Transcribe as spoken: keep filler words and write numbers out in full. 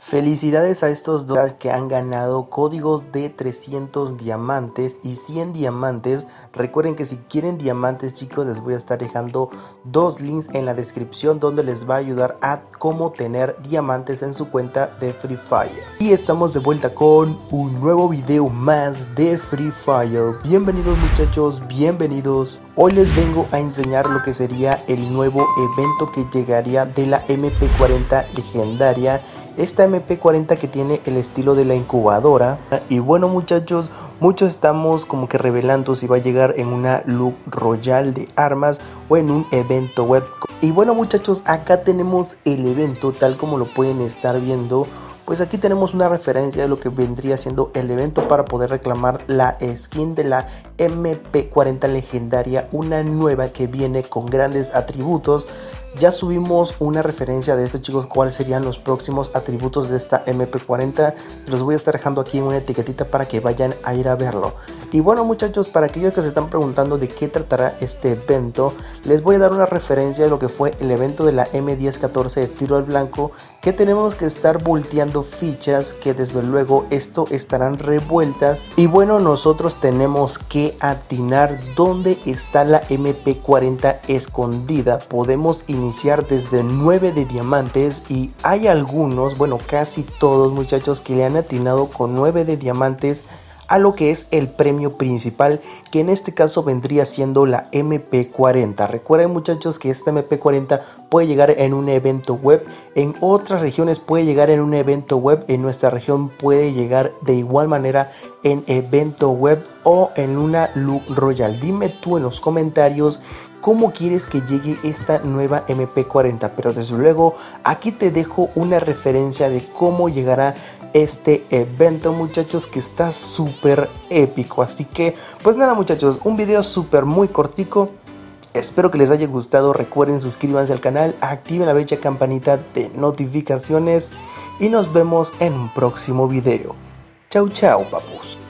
Felicidades a estos dos que han ganado códigos de trescientos diamantes y cien diamantes. Recuerden que si quieren diamantes, chicos, les voy a estar dejando dos links en la descripción donde les va a ayudar a cómo tener diamantes en su cuenta de Free Fire. Y estamos de vuelta con un nuevo video más de Free Fire. Bienvenidos, muchachos, bienvenidos. Hoy les vengo a enseñar lo que sería el nuevo evento que llegaría de la M P cuarenta legendaria. Esta M P cuarenta que tiene el estilo de la incubadora. Y bueno, muchachos, muchos estamos como que revelando si va a llegar en una loot royal de armas o en un evento web. Y bueno, muchachos, acá tenemos el evento tal como lo pueden estar viendo. Pues aquí tenemos una referencia de lo que vendría siendo el evento para poder reclamar la skin de la M P cuarenta legendaria, una nueva que viene con grandes atributos. Ya subimos una referencia de esto, chicos, cuáles serían los próximos atributos de esta M P cuarenta. Los voy a estar dejando aquí en una etiquetita para que vayan a ir a verlo. Y bueno, muchachos, para aquellos que se están preguntando de qué tratará este evento, les voy a dar una referencia de lo que fue el evento de la M diez catorce de tiro al blanco, que tenemos que estar volteando fichas, que desde luego esto estarán revueltas. Y bueno, nosotros tenemos que atinar dónde está la M P cuarenta escondida. Podemos iniciar desde nueve de diamantes y hay algunos, bueno, casi todos, muchachos, que le han atinado con nueve de diamantes a lo que es el premio principal, que en este caso vendría siendo la M P cuarenta. Recuerden, muchachos, que esta M P cuarenta puede llegar en un evento web, en otras regiones puede llegar en un evento web, en nuestra región puede llegar de igual manera en evento web o en una loot royal. Dime tú en los comentarios cómo quieres que llegue esta nueva M P cuarenta, pero desde luego aquí te dejo una referencia de cómo llegará este evento, muchachos, que está súper épico. Así que pues nada, muchachos, un video súper muy cortico. Espero que les haya gustado. Recuerden, suscríbanse al canal, activen la bella campanita de notificaciones y nos vemos en un próximo video. Chau chau, papus.